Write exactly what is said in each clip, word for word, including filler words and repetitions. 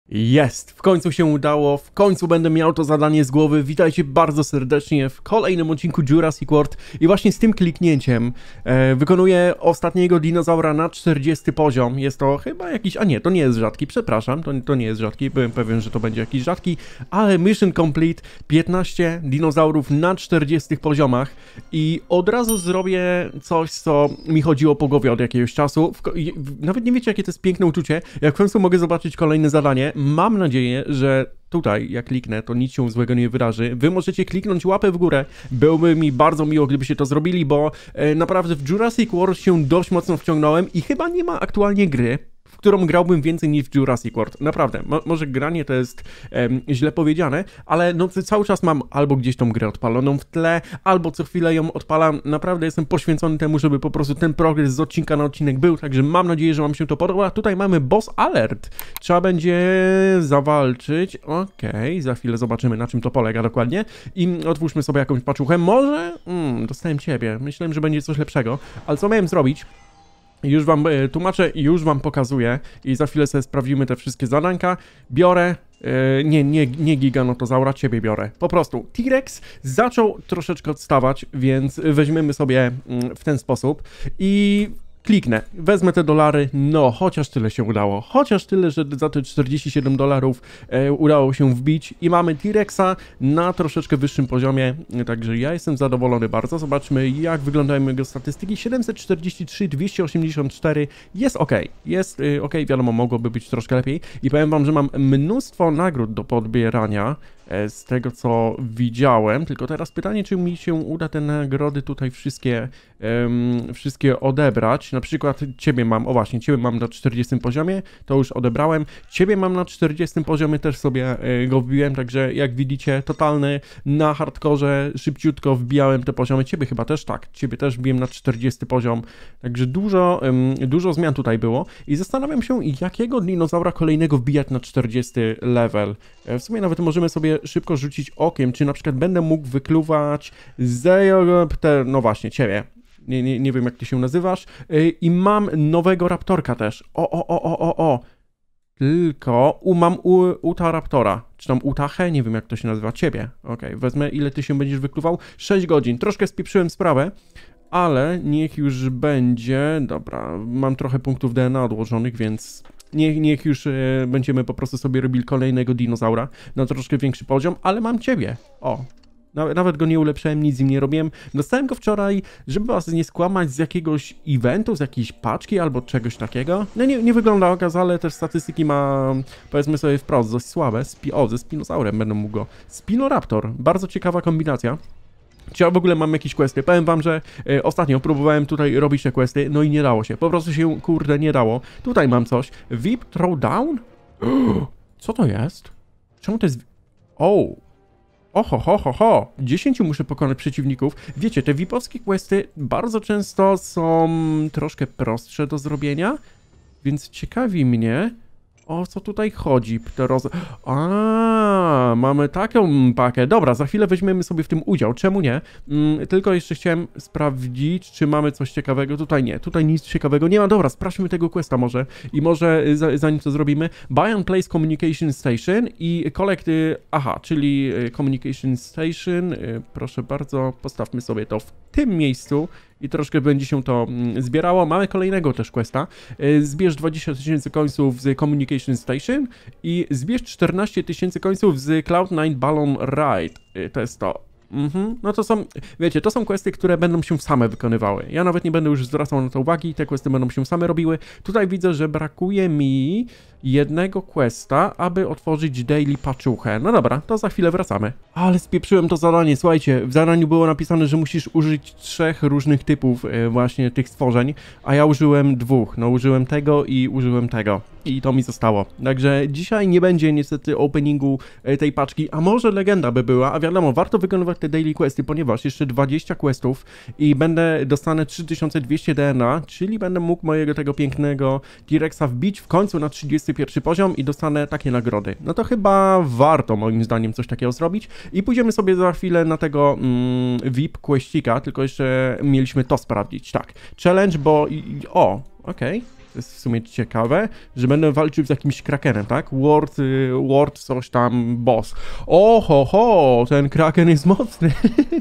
Jest! W końcu się udało, w końcu będę miał to zadanie z głowy. Witajcie bardzo serdecznie w kolejnym odcinku Jurassic World i właśnie z tym kliknięciem e, wykonuję ostatniego dinozaura na czterdziesty poziom. Jest to chyba jakiś... a nie, to nie jest rzadki, przepraszam, to, to nie jest rzadki, byłem pewien, że to będzie jakiś rzadki, ale mission complete, piętnaście dinozaurów na czterdziestu poziomach i od razu zrobię coś, co mi chodziło po głowie od jakiegoś czasu. W, nawet nie wiecie, jakie to jest piękne uczucie, jak w końcu mogę zobaczyć kolejne zadanie. Mam nadzieję, że tutaj, jak kliknę, to nic się złego nie wydarzy. Wy możecie kliknąć łapę w górę. Byłoby mi bardzo miło, gdybyście to zrobili, bo e, naprawdę w Jurassic World się dość mocno wciągnąłem i chyba nie ma aktualnie gry, w którą grałbym więcej niż w Jurassic World. Naprawdę, Mo może granie to jest em, źle powiedziane, ale no cały czas mam albo gdzieś tą grę odpaloną w tle, albo co chwilę ją odpalam. Naprawdę jestem poświęcony temu, żeby po prostu ten progres z odcinka na odcinek był, także mam nadzieję, że wam się to podoba. Tutaj mamy boss alert. Trzeba będzie zawalczyć. Okej, okay, za chwilę zobaczymy, na czym to polega dokładnie. I otwórzmy sobie jakąś paczuchę. Może... Mm, dostałem ciebie. Myślałem, że będzie coś lepszego. Ale co miałem zrobić? Już wam e, tłumaczę i już wam pokazuję i za chwilę sobie sprawdzimy te wszystkie zadanka. Biorę, e, nie, nie, nie giganotozaura, ciebie biorę. Po prostu T-Rex zaczął troszeczkę odstawać, więc weźmiemy sobie mm, w ten sposób i kliknę, wezmę te dolary, no chociaż tyle się udało, chociaż tyle, że za te czterdzieści siedem dolarów e, udało się wbić i mamy T-Rexa na troszeczkę wyższym poziomie, także ja jestem zadowolony bardzo. Zobaczmy, jak wyglądają jego statystyki. Siedemset czterdzieści trzy, dwieście osiemdziesiąt cztery, jest ok, jest y, ok, wiadomo, mogłoby być troszkę lepiej i powiem wam, że mam mnóstwo nagród do podbierania z tego, co widziałem, tylko teraz pytanie, czy mi się uda te nagrody tutaj wszystkie, um, wszystkie odebrać. Na przykład ciebie mam, o właśnie, ciebie mam na czterdziestym poziomie, to już odebrałem. Ciebie mam na czterdziestym poziomie, też sobie y, go wbiłem, także jak widzicie, totalny na hardkorze, szybciutko wbijałem te poziomy. Ciebie chyba też, tak, ciebie też wbiłem na czterdziesty poziom, także dużo, um, dużo zmian tutaj było i zastanawiam się, jakiego dinozaura kolejnego wbijać na czterdziesty level. W sumie nawet możemy sobie szybko rzucić okiem, czy na przykład będę mógł wykluwać Zeopter, no właśnie, ciebie. Nie, nie, nie wiem, jak ty się nazywasz. I mam nowego raptorka też. O, o, o, o, o, o. Tylko u, mam u, Uta Raptora. Czy tam Utachę? Nie wiem, jak to się nazywa. Ciebie. Okej, okay. Wezmę, ile ty się będziesz wykluwał? sześć godzin. Troszkę spieprzyłem sprawę, ale niech już będzie. Dobra, mam trochę punktów D N A odłożonych, więc... Niech, niech już e, będziemy po prostu sobie robili kolejnego dinozaura na troszkę większy poziom, ale mam ciebie. O, nawet, nawet go nie ulepszałem, nic z nim nie robiłem. Dostałem go wczoraj, żeby was nie skłamać, z jakiegoś eventu, z jakiejś paczki albo czegoś takiego. No nie, nie wygląda okazale, też statystyki ma, powiedzmy sobie wprost, dość słabe. Spi o, ze Spinosaurem będę mógł go. Spinoraptor, bardzo ciekawa kombinacja. Czy ja w ogóle mam jakieś questy? Powiem wam, że y, ostatnio próbowałem tutaj robić te questy, no i nie dało się. Po prostu się, kurde, nie dało. Tutaj mam coś. V I P Throwdown? Co to jest? Czemu to jest... O! Oho, ho, ho, ho! dziesięciu muszę pokonać przeciwników. Wiecie, te V I P-owskie questy bardzo często są troszkę prostsze do zrobienia, więc ciekawi mnie... O co tutaj chodzi? Pteroz... A, mamy taką pakę. Dobra, za chwilę weźmiemy sobie w tym udział. Czemu nie? Mm, tylko jeszcze chciałem sprawdzić, czy mamy coś ciekawego. Tutaj nie. Tutaj nic ciekawego nie ma. Dobra, sprawdźmy tego questa może. I może zanim to zrobimy, buy and place communication station i collect... Aha, czyli communication station. Proszę bardzo, postawmy sobie to w tym miejscu. I troszkę będzie się to zbierało. Mamy kolejnego też questa. Zbierz dwadzieścia tysięcy końców z Communication Station i zbierz czternaście tysięcy końców z Cloud nine Balloon Ride. To jest to. Mhm. No to są, wiecie, to są questy, które będą się same wykonywały. Ja nawet nie będę już zwracał na to uwagi, te questy będą się same robiły. Tutaj widzę, że brakuje mi jednego questa, aby otworzyć daily paczuchę. No dobra, to za chwilę wracamy. Ale spieprzyłem to zadanie, słuchajcie, w zadaniu było napisane, że musisz użyć trzech różnych typów właśnie tych stworzeń, a ja użyłem dwóch. No użyłem tego i użyłem tego. I to mi zostało. Także dzisiaj nie będzie niestety openingu tej paczki, a może legenda by była, a wiadomo, warto wykonywać te daily questy, ponieważ jeszcze dwadzieścia questów i będę, dostanę trzy tysiące dwieście D N A, czyli będę mógł mojego tego pięknego T-Rexa wbić w końcu na trzydziesty pierwszy poziom i dostanę takie nagrody. No to chyba warto moim zdaniem coś takiego zrobić i pójdziemy sobie za chwilę na tego mm, V I P questika, tylko jeszcze mieliśmy to sprawdzić, tak. Challenge, bo... I, o, okej. Okay. To jest w sumie ciekawe, że będę walczył z jakimś krakenem, tak? Ward, y, Ward coś tam, boss. O, ho, ho, ten kraken jest mocny.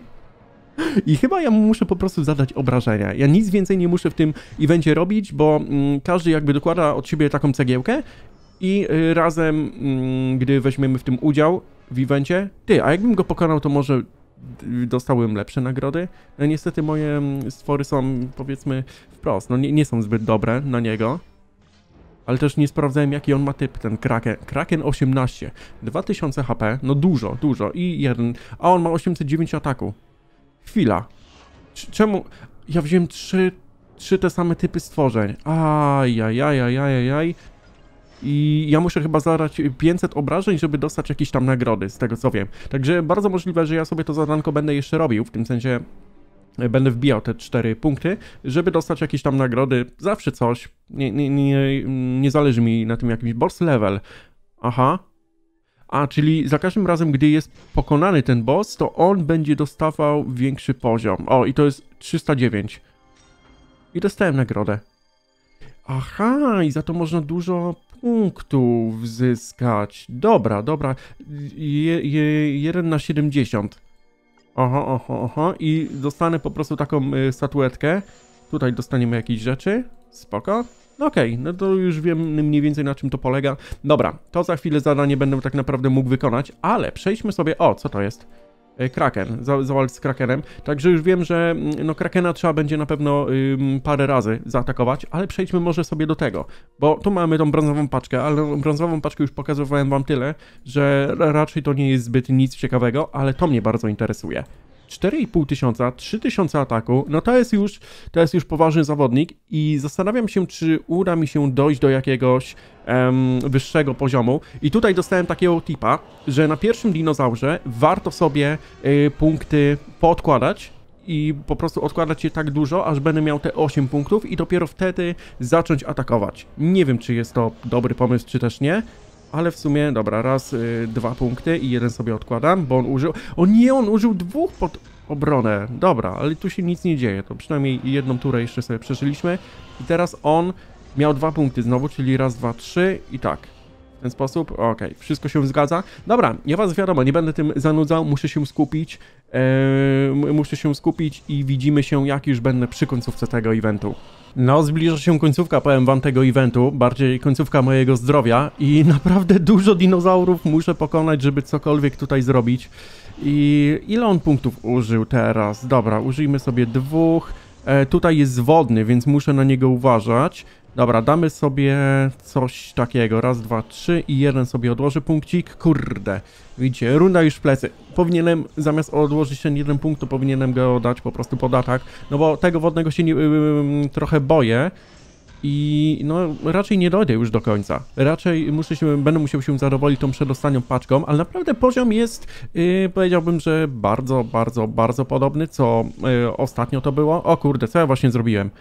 I chyba ja mu muszę po prostu zadać obrażenia. Ja nic więcej nie muszę w tym evencie robić, bo mm, każdy jakby dokłada od siebie taką cegiełkę i y, razem, mm, gdy weźmiemy w tym udział w evencie, ty, a jakbym go pokonał, to może dostałbym lepsze nagrody? No niestety moje stwory są, powiedzmy, wprost, no nie, nie są zbyt dobre na niego. Ale też nie sprawdzałem, jaki on ma typ, ten Kraken. Kraken osiemnaście. dwa tysiące H P, no dużo, dużo. I jeden, a on ma osiemset dziewięć ataku. Chwila. C czemu? Ja wziąłem trzy, trzy te same typy stworzeń. Ajajajajajajaj. I ja muszę chyba zadać pięćset obrażeń, żeby dostać jakieś tam nagrody, z tego co wiem. Także bardzo możliwe, że ja sobie to zadanko będę jeszcze robił, w tym sensie będę wbijał te cztery punkty, żeby dostać jakieś tam nagrody. Zawsze coś. Nie, nie, nie, nie zależy mi na tym jakimś boss level. Aha. A, czyli za każdym razem, gdy jest pokonany ten boss, to on będzie dostawał większy poziom. O, i to jest trzysta dziewięć. I dostałem nagrodę. Aha, i za to można dużo punktów zyskać. Dobra, dobra. Je, je, jeden na siedemdziesiąt. Oho, oho, oho. I dostanę po prostu taką y, statuetkę. Tutaj dostaniemy jakieś rzeczy. Spoko. No okej, okay, no to już wiem mniej więcej, na czym to polega. Dobra, to za chwilę zadanie będę tak naprawdę mógł wykonać, ale przejdźmy sobie... O, co to jest? Kraken, zawalcz z Krakenem. Także już wiem, że no Krakena trzeba będzie na pewno ym, parę razy zaatakować, ale przejdźmy może sobie do tego, bo tu mamy tą brązową paczkę, ale brązową paczkę już pokazywałem wam tyle, że raczej to nie jest zbyt nic ciekawego, ale to mnie bardzo interesuje. cztery i pół tysiąca, trzy tysiące ataku, no to jest już, to jest już poważny zawodnik i zastanawiam się, czy uda mi się dojść do jakiegoś um, wyższego poziomu. I tutaj dostałem takiego tipa, że na pierwszym dinozaurze warto sobie y, punkty poodkładać i po prostu odkładać je tak dużo, aż będę miał te osiem punktów i dopiero wtedy zacząć atakować. Nie wiem, czy jest to dobry pomysł, czy też nie. Ale w sumie, dobra, raz, y, dwa punkty i jeden sobie odkładam, bo on użył... O nie, on użył dwóch pod obronę. Dobra, ale tu się nic nie dzieje, to przynajmniej jedną turę jeszcze sobie przeżyliśmy. I teraz on miał dwa punkty znowu, czyli raz, dwa, trzy i tak. W ten sposób, okej, okay, wszystko się zgadza. Dobra, ja was wiadomo, nie będę tym zanudzał, muszę się skupić. Yy, muszę się skupić i widzimy się, jak już będę przy końcówce tego eventu. No, zbliża się końcówka, powiem wam, tego eventu, bardziej końcówka mojego zdrowia i naprawdę dużo dinozaurów muszę pokonać, żeby cokolwiek tutaj zrobić. I ile on punktów użył teraz? Dobra, użyjmy sobie dwóch. E, tutaj jest wodny, więc muszę na niego uważać. Dobra, damy sobie coś takiego. Raz, dwa, trzy i jeden sobie odłoży punkcik. Kurde, widzicie, runda już w plecy. Powinienem, zamiast odłożyć ten jeden punkt, to powinienem go dać po prostu pod atak. No bo tego wodnego się nie, yy, trochę boję. I no raczej nie dojdę już do końca. Raczej muszę się, będę musiał się zadowolić tą przedostatnią paczką, ale naprawdę poziom jest, yy, powiedziałbym, że bardzo, bardzo, bardzo podobny, co yy, ostatnio to było. O kurde, co ja właśnie zrobiłem?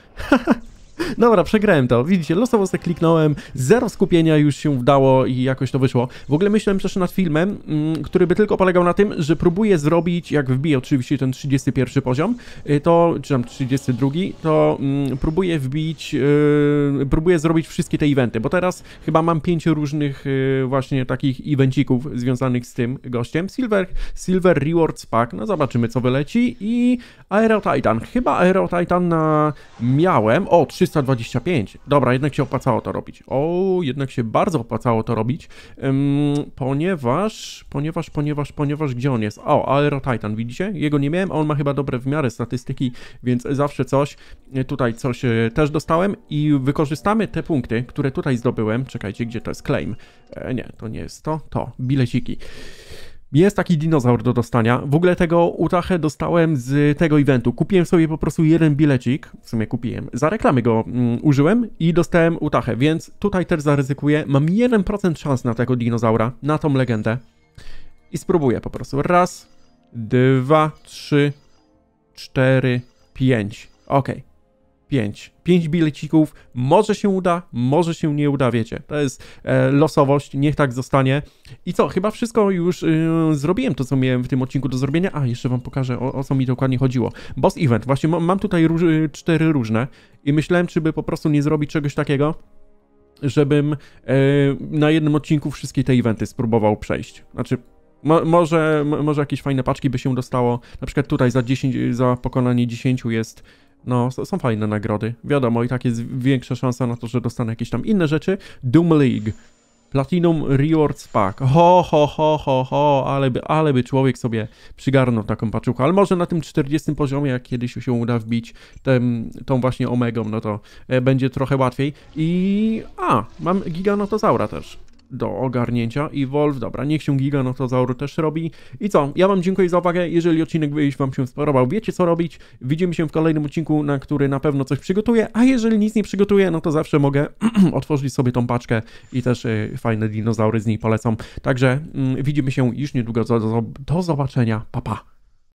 Dobra, przegrałem to. Widzicie, losowo sobie kliknąłem, zero skupienia już się wdało i jakoś to wyszło. W ogóle myślałem też nad filmem, mm, który by tylko polegał na tym, że próbuję zrobić, jak wbiję oczywiście ten trzydziesty pierwszy poziom, to, czy tam trzydziesty drugi, to mm, próbuję wbić, yy, próbuję zrobić wszystkie te eventy, bo teraz chyba mam pięć różnych yy, właśnie takich evencików związanych z tym gościem. Silver, Silver Rewards Pack, no zobaczymy co wyleci i Aero Titan. Chyba Aero Titan na... miałem, o, trzysta dwadzieścia pięć. Dobra, jednak się opłacało to robić. O, jednak się bardzo opłacało to robić, um, ponieważ, ponieważ, ponieważ, ponieważ, gdzie on jest? O, Aero Titan, widzicie? Jego nie miałem, a on ma chyba dobre w miarę statystyki, więc zawsze coś, tutaj coś też dostałem i wykorzystamy te punkty, które tutaj zdobyłem. Czekajcie, gdzie to jest claim? E, nie, to nie jest to, to, bileciki. Jest taki dinozaur do dostania. W ogóle tego utachę dostałem z tego eventu. Kupiłem sobie po prostu jeden bilecik. W sumie kupiłem. Za reklamy go mm, użyłem i dostałem utachę, więc tutaj też zaryzykuję. Mam jeden procent szans na tego dinozaura, na tą legendę. I spróbuję po prostu. Raz, dwa, trzy, cztery, pięć. Okej. pięć. Pięć bilecików, może się uda, może się nie uda, wiecie. To jest e, losowość, niech tak zostanie. I co, chyba wszystko już y, zrobiłem, to co miałem w tym odcinku do zrobienia. A, jeszcze wam pokażę, o, o co mi dokładnie chodziło. Boss Event, właśnie mam, mam tutaj róż, cztery różne i myślałem, czy by po prostu nie zrobić czegoś takiego, żebym e, na jednym odcinku wszystkie te eventy spróbował przejść. Znaczy, mo, może, mo, może jakieś fajne paczki by się dostało. Na przykład tutaj za, dziesięć, za pokonanie dziesięciu jest... No, są fajne nagrody. Wiadomo, i tak jest większa szansa na to, że dostanę jakieś tam inne rzeczy. Doom League. Platinum Rewards Pack. Ho, ho, ho, ho, ho, ale by, ale by człowiek sobie przygarnął taką paczuchę. Ale może na tym czterdziestym poziomie, jak kiedyś się uda wbić tem, tą właśnie Omegą, no to e, będzie trochę łatwiej. I... A, mam Giganotozaura też do ogarnięcia i Wolf, dobra, niech się Giganotozaur też robi. I co? Ja wam dziękuję za uwagę. Jeżeli odcinek wam się spodobał, wiecie co robić. Widzimy się w kolejnym odcinku, na który na pewno coś przygotuję, a jeżeli nic nie przygotuję, no to zawsze mogę otworzyć sobie tą paczkę i też y, fajne dinozaury z niej polecam. Także y, widzimy się już niedługo. Do, do, do zobaczenia. Pa, pa.